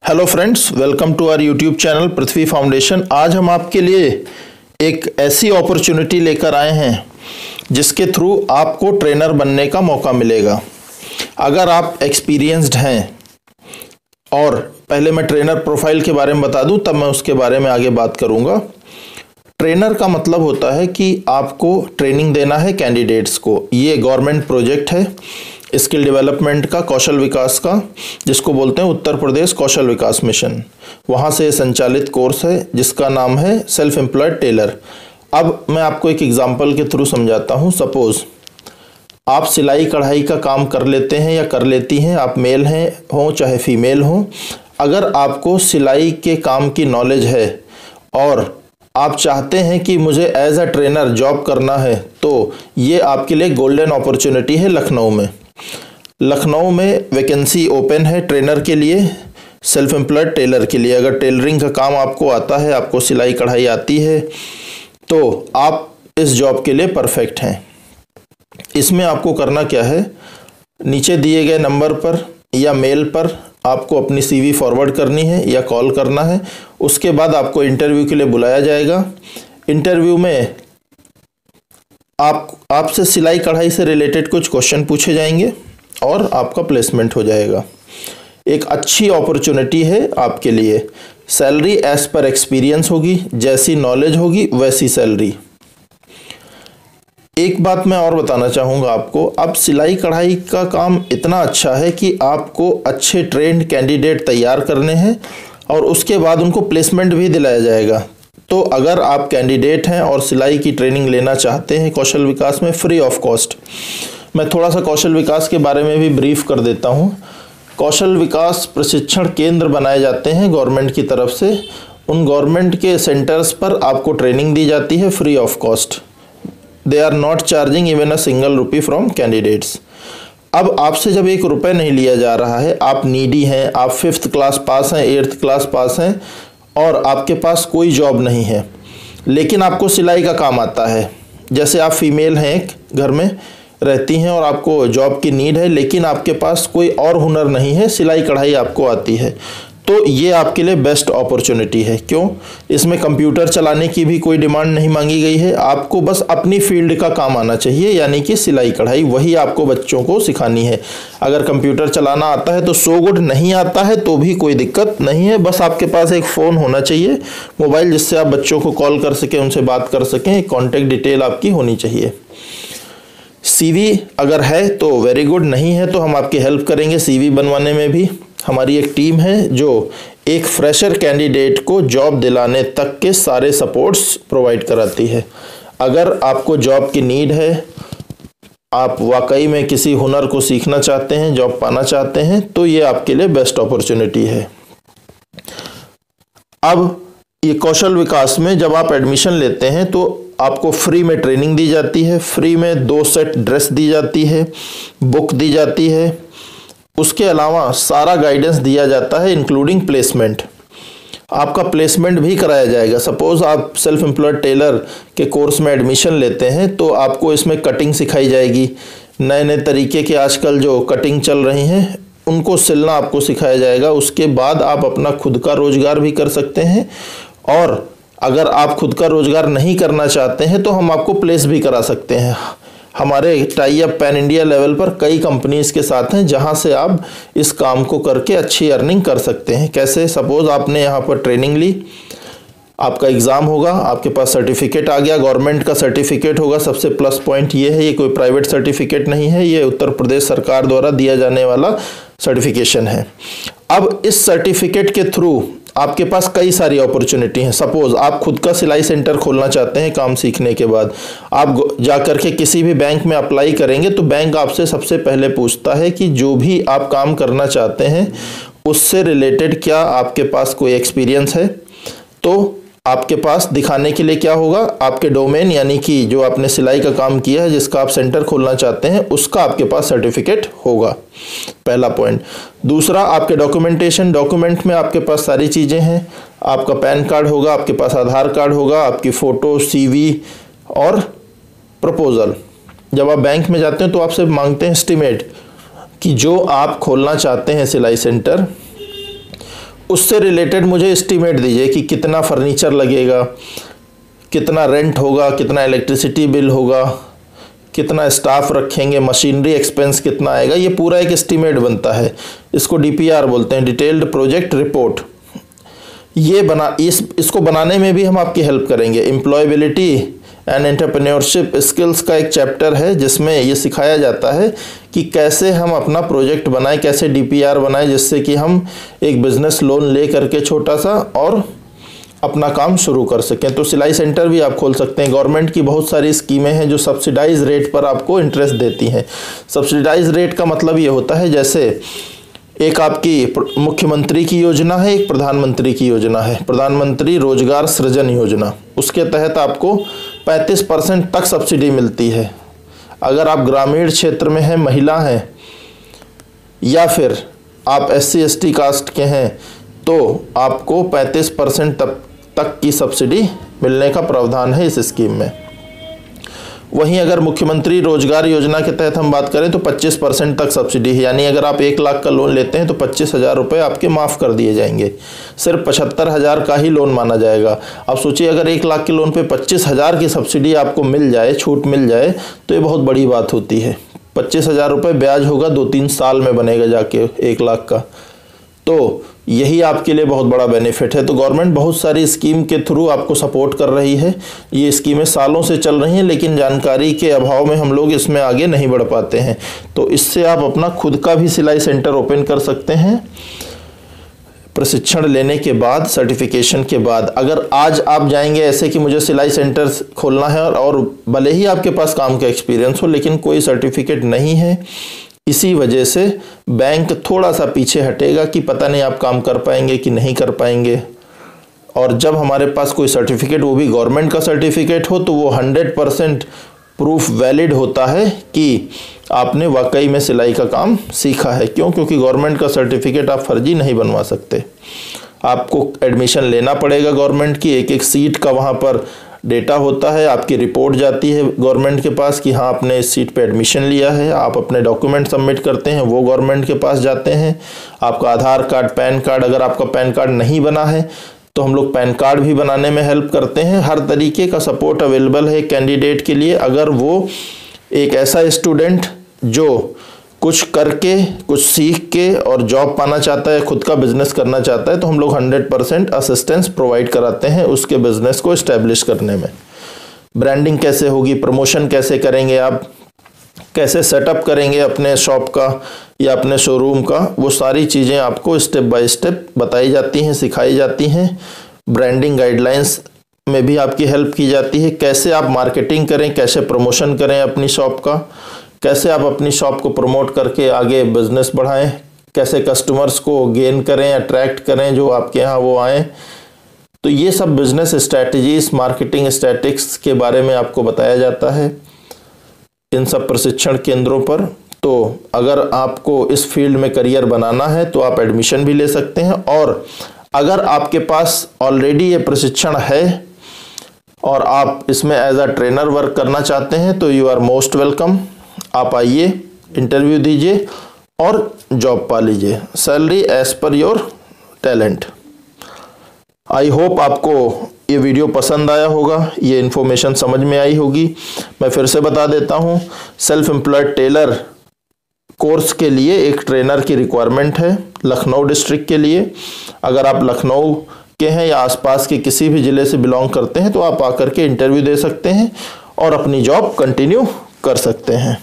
Hello friends, welcome to our YouTube channel Prithvi foundation. आज हम आपके लिए एक ऐसी अपॉर्चुनिटी लेकर आए हैं जिसके थ्रू आपको ट्रेनर बनने का मौका मिलेगा। अगर आप एक्सपीरियंस्ड हैं, और पहले मैं ट्रेनर प्रोफाइल के बारे में बता दूं, तब मैं उसके बारे में आगे बात करूंगा। ट्रेनर का मतलब होता है कि आपको ट्रेनिंग देना है कैंडिडेट्स को। ये गवर्नमेंट प्रोजेक्ट है स्किल डेवलपमेंट का, कौशल विकास का, जिसको बोलते हैं उत्तर प्रदेश कौशल विकास मिशन। वहाँ से संचालित कोर्स है जिसका नाम है सेल्फ एम्प्लॉयड टेलर। अब मैं आपको एक एग्जांपल के थ्रू समझाता हूँ। सपोज आप सिलाई कढ़ाई का काम कर लेते हैं या कर लेती हैं, आप मेल हैं हो चाहे फीमेल हो। अगर आपको सिलाई के काम की नॉलेज है और आप चाहते हैं कि मुझे एज अ ट्रेनर जॉब करना है, तो ये आपके लिए गोल्डन अपॉर्चुनिटी है। लखनऊ में वैकेंसी ओपन है ट्रेनर के लिए, सेल्फ एम्प्लॉयड टेलर के लिए। अगर टेलरिंग का काम आपको आता है, आपको सिलाई कढ़ाई आती है, तो आप इस जॉब के लिए परफेक्ट हैं। इसमें आपको करना क्या है, नीचे दिए गए नंबर पर या मेल पर आपको अपनी CV फॉरवर्ड करनी है या कॉल करना है। उसके बाद आपको इंटरव्यू के लिए बुलाया जाएगा। इंटरव्यू में आपसे सिलाई कढ़ाई से रिलेटेड कुछ क्वेश्चन पूछे जाएंगे और आपका प्लेसमेंट हो जाएगा। एक अच्छी अपॉर्चुनिटी है आपके लिए। सैलरी एज पर एक्सपीरियंस होगी, जैसी नॉलेज होगी वैसी सैलरी। एक बात मैं और बताना चाहूँगा आपको, अब सिलाई कढ़ाई का काम इतना अच्छा है कि आपको अच्छे ट्रेंड कैंडिडेट तैयार करने हैं और उसके बाद उनको प्लेसमेंट भी दिलाया जाएगा। तो अगर आप कैंडिडेट हैं और सिलाई की ट्रेनिंग लेना चाहते हैं कौशल विकास में फ्री ऑफ कॉस्ट, मैं थोड़ा सा कौशल विकास के बारे में भी ब्रीफ कर देता हूँ। कौशल विकास प्रशिक्षण केंद्र बनाए जाते हैं गवर्नमेंट की तरफ से। उन गवर्नमेंट के सेंटर्स पर आपको ट्रेनिंग दी जाती है free of cost. They are not charging even a single rupee from candidates. अब आपसे जब 1 रुपये नहीं लिया जा रहा है, आप नीडी हैं, आप 5th क्लास पास हैं, 8th क्लास पास हैं और आपके पास कोई जॉब नहीं है, लेकिन आपको सिलाई का काम आता है। जैसे आप फीमेल हैं, घर में रहती हैं और आपको जॉब की नीड है, लेकिन आपके पास कोई और हुनर नहीं है, सिलाई कढ़ाई आपको आती है, तो ये आपके लिए बेस्ट अपॉर्चुनिटी है। क्यों? इसमें कंप्यूटर चलाने की भी कोई डिमांड नहीं मांगी गई है। आपको बस अपनी फील्ड का काम आना चाहिए, यानी कि सिलाई कढ़ाई, वही आपको बच्चों को सिखानी है। अगर कंप्यूटर चलाना आता है तो सो गुड, नहीं आता है तो भी कोई दिक्कत नहीं है। बस आपके पास एक फ़ोन होना चाहिए, मोबाइल, जिससे आप बच्चों को कॉल कर सकें, उनसे बात कर सकें। कॉन्टैक्ट डिटेल आपकी होनी चाहिए। CV अगर है तो वेरी गुड, नहीं है तो हम आपकी हेल्प करेंगे CV बनवाने में भी। हमारी एक टीम है जो एक फ्रेशर कैंडिडेट को जॉब दिलाने तक के सारे सपोर्ट्स प्रोवाइड कराती है। अगर आपको जॉब की नीड है, आप वाकई में किसी हुनर को सीखना चाहते हैं, जॉब पाना चाहते हैं, तो ये आपके लिए बेस्ट अपॉर्चुनिटी है। अब ये कौशल विकास में जब आप एडमिशन लेते हैं तो आपको फ्री में ट्रेनिंग दी जाती है, फ्री में 2 सेट ड्रेस दी जाती है, बुक दी जाती है। उसके अलावा सारा गाइडेंस दिया जाता है, इंक्लूडिंग प्लेसमेंट। आपका प्लेसमेंट भी कराया जाएगा। सपोज आप सेल्फ एम्प्लॉयड टेलर के कोर्स में एडमिशन लेते हैं तो आपको इसमें कटिंग सिखाई जाएगी। नए नए तरीके के आजकल जो कटिंग चल रही हैं उनको सिलना आपको सिखाया जाएगा। उसके बाद आप अपना खुद का रोजगार भी कर सकते हैं, और अगर आप खुद का रोजगार नहीं करना चाहते हैं तो हम आपको प्लेस भी करा सकते हैं। हमारे tie up pan India level पर कई कंपनीज के साथ हैं जहां से आप इस काम को करके अच्छी अर्निंग कर सकते हैं। कैसे? सपोज आपने यहां पर ट्रेनिंग ली, आपका एग्ज़ाम होगा, आपके पास सर्टिफिकेट आ गया, गवर्नमेंट का सर्टिफिकेट होगा। सबसे प्लस पॉइंट ये है, ये कोई प्राइवेट सर्टिफिकेट नहीं है, ये उत्तर प्रदेश सरकार द्वारा दिया जाने वाला सर्टिफिकेशन है। अब इस सर्टिफिकेट के थ्रू आपके पास कई सारी अपॉर्चुनिटी हैं। सपोज आप खुद का सिलाई सेंटर खोलना चाहते हैं, काम सीखने के बाद आप जाकर के किसी भी बैंक में अप्लाई करेंगे तो बैंक आपसे सबसे पहले पूछता है कि जो भी आप काम करना चाहते हैं उससे रिलेटेड क्या आपके पास कोई एक्सपीरियंस है। तो आपके पास दिखाने के लिए क्या होगा, आपके डोमेन, यानी कि जो आपने सिलाई का काम किया है, जिसका आप सेंटर खोलना चाहते हैं, उसका आपके पास सर्टिफिकेट होगा। पहला पॉइंट। दूसरा, आपके डॉक्यूमेंटेशन। डॉक्यूमेंट में आपके पास सारी चीज़ें हैं। आपका पैन कार्ड होगा, आपके पास आधार कार्ड होगा, आपकी फ़ोटो, CV और प्रपोज़ल। जब आप बैंक में जाते हैं तो आपसे मांगते हैं एस्टीमेट कि जो आप खोलना चाहते हैं सिलाई सेंटर, उससे रिलेटेड मुझे एस्टीमेट दीजिए कि कितना फर्नीचर लगेगा, कितना रेंट होगा, कितना इलेक्ट्रिसिटी बिल होगा, कितना स्टाफ रखेंगे, मशीनरी एक्सपेंस कितना आएगा। ये पूरा एक एस्टीमेट बनता है, इसको DPR बोलते हैं, डिटेल्ड प्रोजेक्ट रिपोर्ट। ये इसको बनाने में भी हम आपकी हेल्प करेंगे। एम्प्लॉयबिलिटी एंड एंटरप्रेन्योरशिप स्किल्स का एक चैप्टर है जिसमें ये सिखाया जाता है कि कैसे हम अपना प्रोजेक्ट बनाएं, कैसे DPR बनाएं, जिससे कि हम एक बिजनेस लोन ले करके छोटा सा और अपना काम शुरू कर सकें। तो सिलाई सेंटर भी आप खोल सकते हैं। गवर्नमेंट की बहुत सारी स्कीमें हैं जो सब्सिडाइज रेट पर आपको इंटरेस्ट देती हैं। सब्सिडाइज रेट का मतलब ये होता है, जैसे एक आपकी मुख्यमंत्री की योजना है, एक प्रधानमंत्री की योजना है, प्रधानमंत्री रोजगार सृजन योजना। उसके तहत आपको 35% तक सब्सिडी मिलती है। अगर आप ग्रामीण क्षेत्र में हैं, महिला हैं, या फिर आप SC ST कास्ट के हैं, तो आपको 35% तक की सब्सिडी मिलने का प्रावधान है इस स्कीम में। वहीं अगर मुख्यमंत्री रोजगार योजना के तहत हम बात करें तो 25% तक सब्सिडी है, यानी अगर आप 1 लाख का लोन लेते हैं तो 25,000 रुपये आपके माफ़ कर दिए जाएंगे। सिर्फ 75,000 का ही लोन माना जाएगा। अब सोचिए, अगर 1 लाख के लोन पे 25,000 की सब्सिडी आपको मिल जाए, छूट मिल जाए, तो ये बहुत बड़ी बात होती है। 25,000 रुपये ब्याज होगा, 2-3 साल में बनेगा जाके 1 लाख का। तो यही आपके लिए बहुत बड़ा बेनिफिट है। तो गवर्नमेंट बहुत सारी स्कीम के थ्रू आपको सपोर्ट कर रही है। ये स्कीमें सालों से चल रही हैं, लेकिन जानकारी के अभाव में हम लोग इसमें आगे नहीं बढ़ पाते हैं। तो इससे आप अपना खुद का भी सिलाई सेंटर ओपन कर सकते हैं प्रशिक्षण लेने के बाद, सर्टिफिकेशन के बाद। अगर आज आप जाएंगे ऐसे कि मुझे सिलाई सेंटर खोलना है और भले ही आपके पास काम का एक्सपीरियंस हो, लेकिन कोई सर्टिफिकेट नहीं है, इसी वजह से बैंक थोड़ा सा पीछे हटेगा कि पता नहीं आप काम कर पाएंगे कि नहीं कर पाएंगे। और जब हमारे पास कोई सर्टिफिकेट, वो भी गवर्नमेंट का सर्टिफिकेट हो, तो वो 100% प्रूफ वैलिड होता है कि आपने वाकई में सिलाई का काम सीखा है। क्यों? क्योंकि गवर्नमेंट का सर्टिफिकेट आप फर्जी नहीं बनवा सकते। आपको एडमिशन लेना पड़ेगा गवर्नमेंट की, एक एक सीट का वहाँ पर डेटा होता है, आपकी रिपोर्ट जाती है गवर्नमेंट के पास कि हाँ आपने इस सीट पे एडमिशन लिया है। आप अपने डॉक्यूमेंट सबमिट करते हैं, वो गवर्नमेंट के पास जाते हैं। आपका आधार कार्ड, पैन कार्ड, अगर आपका पैन कार्ड नहीं बना है तो हम लोग पैन कार्ड भी बनाने में हेल्प करते हैं। हर तरीके का सपोर्ट अवेलेबल है कैंडिडेट के लिए। अगर वो एक ऐसा स्टूडेंट जो कुछ करके, कुछ सीख के और जॉब पाना चाहता है, खुद का बिजनेस करना चाहता है, तो हम लोग 100% असिस्टेंस प्रोवाइड कराते हैं उसके बिजनेस को इस्टेब्लिश करने में। ब्रांडिंग कैसे होगी, प्रमोशन कैसे करेंगे, आप कैसे सेटअप करेंगे अपने शॉप का या अपने शोरूम का, वो सारी चीज़ें आपको स्टेप बाय स्टेप बताई जाती हैं, सिखाई जाती हैं। ब्रांडिंग गाइडलाइंस में भी आपकी हेल्प की जाती है। कैसे आप मार्केटिंग करें, कैसे प्रमोशन करें अपनी शॉप का, कैसे आप अपनी शॉप को प्रमोट करके आगे बिजनेस बढ़ाएं, कैसे कस्टमर्स को गेन करें, अट्रैक्ट करें जो आपके यहाँ वो आएँ। तो ये सब बिजनेस स्ट्रैटेजीज, मार्केटिंग स्टैटिक्स के बारे में आपको बताया जाता है इन सब प्रशिक्षण केंद्रों पर। तो अगर आपको इस फील्ड में करियर बनाना है तो आप एडमिशन भी ले सकते हैं। और अगर आपके पास ऑलरेडी ये प्रशिक्षण है और आप इसमें एज अ ट्रेनर वर्क करना चाहते हैं तो यू आर मोस्ट वेलकम। आप आइए, इंटरव्यू दीजिए और जॉब पा लीजिए। Salary as per your talent. I hope आपको ये वीडियो पसंद आया होगा, ये इन्फॉर्मेशन समझ में आई होगी। मैं फिर से बता देता हूँ, सेल्फ एम्प्लॉयड टेलर कोर्स के लिए एक ट्रेनर की रिक्वायरमेंट है लखनऊ डिस्ट्रिक्ट के लिए। अगर आप लखनऊ के हैं या आसपास के किसी भी ज़िले से बिलोंग करते हैं तो आप आकर के इंटरव्यू दे सकते हैं और अपनी जॉब कंटिन्यू कर सकते हैं।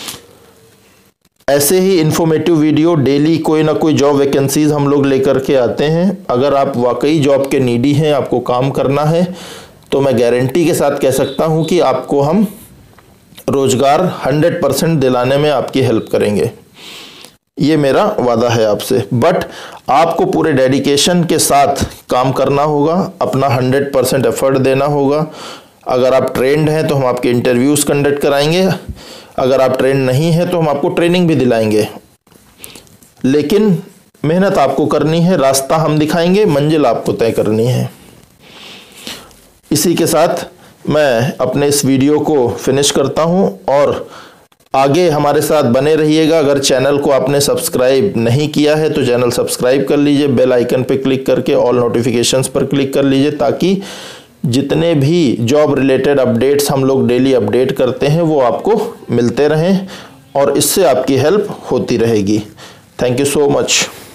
ऐसे ही इन्फॉर्मेटिव वीडियो डेली कोई ना कोई जॉब वैकेंसीज हम लोग लेकर के आते हैं। अगर आप वाकई जॉब के नीडी हैं, आपको काम करना है, तो मैं गारंटी के साथ कह सकता हूं कि आपको हम रोजगार 100% दिलाने में आपकी हेल्प करेंगे। ये मेरा वादा है आपसे। बट आपको पूरे डेडिकेशन के साथ काम करना होगा, अपना 100% एफर्ट देना होगा। अगर आप ट्रेंड हैं तो हम आपके इंटरव्यूज़ कंडक्ट कराएंगे, अगर आप ट्रेंड नहीं है तो हम आपको ट्रेनिंग भी दिलाएंगे। लेकिन मेहनत आपको करनी है, रास्ता हम दिखाएंगे, मंजिल आपको तय करनी है। इसी के साथ मैं अपने इस वीडियो को फिनिश करता हूं और आगे हमारे साथ बने रहिएगा। अगर चैनल को आपने सब्सक्राइब नहीं किया है तो चैनल सब्सक्राइब कर लीजिए, बेल आइकन पर क्लिक करके ऑल नोटिफिकेशंस पर क्लिक कर लीजिए, ताकि जितने भी जॉब रिलेटेड अपडेट्स हम लोग डेली अपडेट करते हैं वो आपको मिलते रहें और इससे आपकी हेल्प होती रहेगी। Thank you so much.